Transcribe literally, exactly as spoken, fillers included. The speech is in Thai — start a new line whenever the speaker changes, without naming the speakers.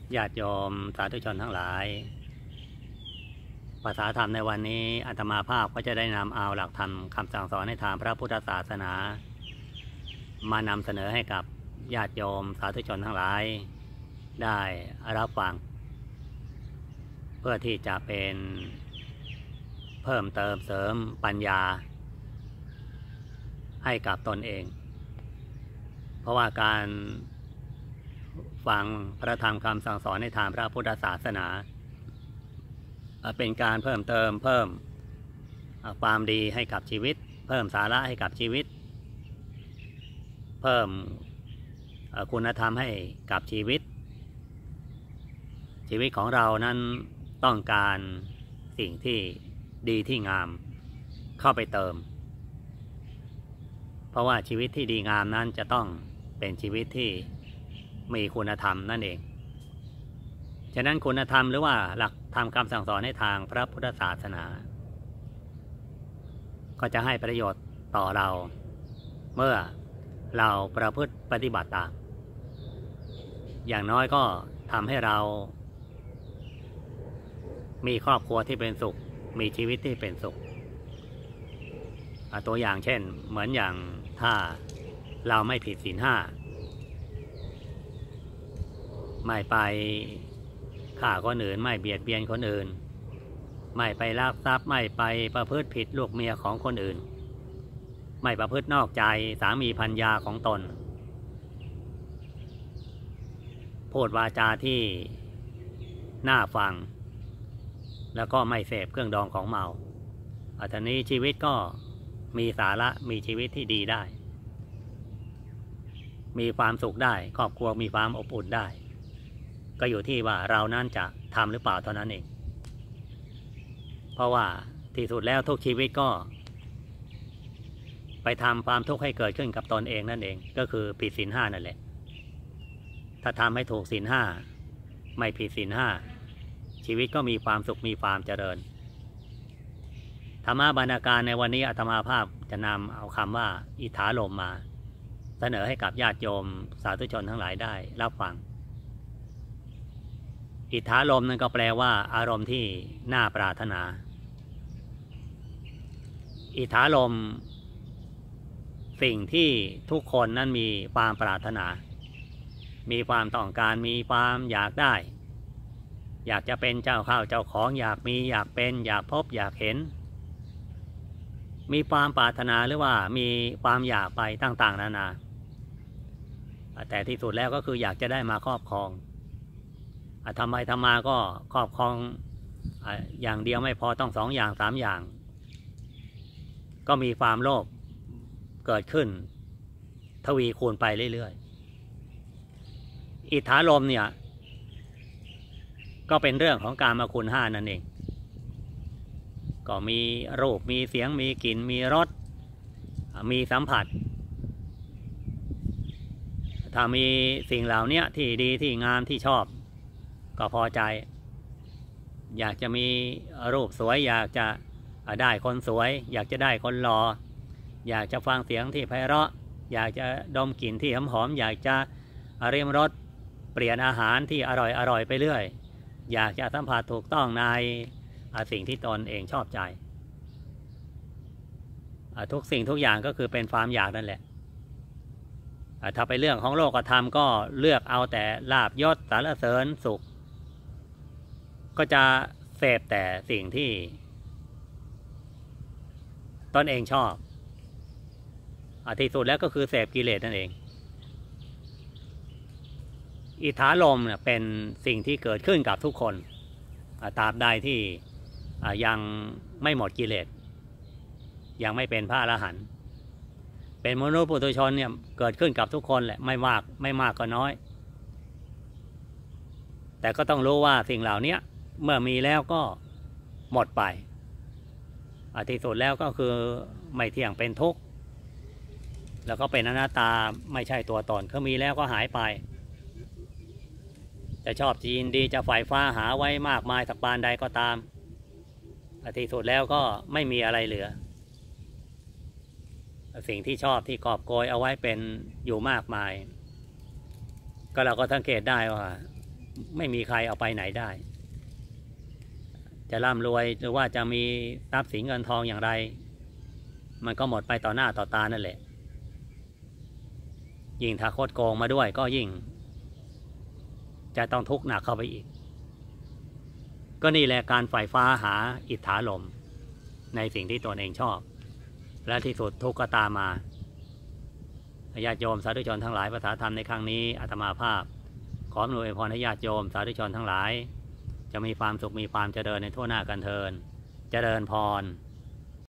ญาติโยมสาธุชนทั้งหลายภาษาธรรมในวันนี้อาตมาภาพก็จะได้นำเอาหลักธรรมคำสั่งสอนในทางพระพุทธศาสนามานำเสนอให้กับญาติโยมสาธุชนทั้งหลายได้รับฟังเพื่อที่จะเป็นเพิ่มเติมเสริมปัญญาให้กับตนเองเพราะว่าการฟังพระธรรมคำสั่งสอนในทางพระพุทธศาสนาเป็นการเพิ่มเติมเพิ่มความดีให้กับชีวิตเพิ่มสาระให้กับชีวิตเพิ่มคุณธรรมให้กับชีวิตชีวิตของเรานั้นต้องการสิ่งที่ดีที่งามเข้าไปเติมเพราะว่าชีวิตที่ดีงามนั้นจะต้องเป็นชีวิตที่มีคุณธรรมนั่นเองฉะนั้นคุณธรรมหรือว่าหลักธรรมคำสั่งสอนในทางพระพุทธศาสนาก็จะให้ประโยชน์ต่อเราเมื่อเราประพฤติปฏิบัติตามอย่างน้อยก็ทำให้เรามีครอบครัวที่เป็นสุขมีชีวิตที่เป็นสุขตัวอย่างเช่นเหมือนอย่างถ้าเราไม่ผิดศีลห้าไม่ไปฆ่าคนอื่นไม่เบียดเบียนคนอื่นไม่ไปลักทรัพย์ไม่ไปประพฤติผิดลูกเมียของคนอื่นไม่ประพฤตินอกใจสามีภรรยาของตนพูดวาจาที่น่าฟังแล้วก็ไม่เสพเครื่องดองของเมาอันนี้ชีวิตก็มีสาระมีชีวิตที่ดีได้มีความสุขได้ครอบครัวมีความอบอุ่นได้ก็อยู่ที่ว่าเรานั้นจะทำหรือเปล่าเท่านั้นเองเพราะว่าที่สุดแล้วทุกชีวิตก็ไปทำความทุกข์ให้เกิดขึ้นกับตนเองนั่นเองก็คือผิดศีลห้านั่นแหละถ้าทำให้ถูกศีลห้าไม่ผิดศีลห้าชีวิตก็มีความสุขมีความเจริญธรรมะบรรณาการในวันนี้อาตมาภาพจะนำเอาคำว่าอิทธาลมมาเสนอให้กับญาติโยมสาธุชนทั้งหลายได้รับฟังอิทธาลมนั่นก็แปลว่าอารมณ์ที่น่าปรารถนาอิทธาลมสิ่งที่ทุกคนนั้นมีความปรารถนามีความต้องการมีความอยากได้อยากจะเป็นเจ้าข้าวเจ้าของอยากมีอยากเป็นอยากพบอยากเห็นมีความปรารถนาหรือว่ามีความอยากไปต่างๆนานาแต่ที่สุดแล้วก็คืออยากจะได้มาครอบครองทำไมทำมาก็ครอบครองอย่างเดียวไม่พอต้องสองอย่างสามอย่างก็มีความโลภเกิดขึ้นทวีคูณไปเรื่อยๆอิทธาลมเนี่ยก็เป็นเรื่องของกามคุณห้านั่นเองก็มีรูปมีเสียงมีกลิ่นมีรสมีสัมผัสถ้ามีสิ่งเหล่านี้ที่ดีที่งามที่ชอบก็พอใจอยากจะมีรูปสวยอยากจะได้คนสวยอยากจะได้คนหล่ออยากจะฟังเสียงที่ไพเราะอยากจะดมกลิ่นที่หอมๆอยากจะริมรสเปลี่ยนอาหารที่อร่อยอร่อยไปเรื่อยอยากจะสัมผัสถูกต้องในสิ่งที่ตนเองชอบใจทุกสิ่งทุกอย่างก็คือเป็นความอยากนั่นแหละถ้าไปเรื่องของโลกธรรมก็เลือกเอาแต่ลาภยศสรรเสริญสุขก็จะเสพแต่สิ่งที่ตนเองชอบที่สุดแล้วก็คือเสพกิเลสนั่นเองอิทธาลมเนี่ยเป็นสิ่งที่เกิดขึ้นกับทุกคนตราบใดที่ยังไม่หมดกิเลสยังไม่เป็นพระอรหันต์เป็นมนุษย์ปุถุชนเนี่ยเกิดขึ้นกับทุกคนแหละไม่มากไม่มากก็น้อยแต่ก็ต้องรู้ว่าสิ่งเหล่านี้เมื่อมีแล้วก็หมดไปที่สุดแล้วก็คือไม่เที่ยงเป็นทุกข์แล้วก็เป็นอนัตตาไม่ใช่ตัวตนเขามีแล้วก็หายไปจะชอบจีนดีจะฝ่ายฟ้าหาไว้มากมายสักปานใดก็ตามที่สุดแล้วก็ไม่มีอะไรเหลือสิ่งที่ชอบที่กอบโกยเอาไว้เป็นอยู่มากมายก็เราก็สังเกตได้ว่าไม่มีใครเอาไปไหนได้จะร่ำรวยหรือว่าจะมีทรัพย์สินเงินทองอย่างไรมันก็หมดไปต่อหน้าต่อตานั่นแหละยิ่งถ้าคดโกงมาด้วยก็ยิ่งจะต้องทุกข์หนักเข้าไปอีกก็นี่แหละการใฝ่ฟ้าหาอิทธาลมในสิ่งที่ตนเองชอบและที่สุดทุกข์ก็ตามมาญาติโยมสาธุชนทั้งหลายภาษาธรรมในครั้งนี้อาตมาภาพขออำนวยพรให้ญาติโยมสาธุชนทั้งหลายจะมีความสุขมีความเจริญในทั่วหน้ากันเทินเจริญพร